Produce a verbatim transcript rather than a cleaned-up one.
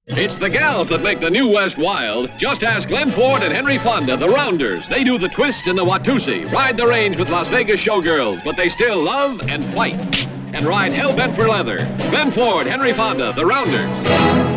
It's the gals that make the New West wild. Just ask Glenn Ford and Henry Fonda, the Rounders. They do the twist in the Watusi, ride the range with Las Vegas showgirls, but they still love and fight and ride hell-bent for leather. Glenn Ford, Henry Fonda, the Rounders.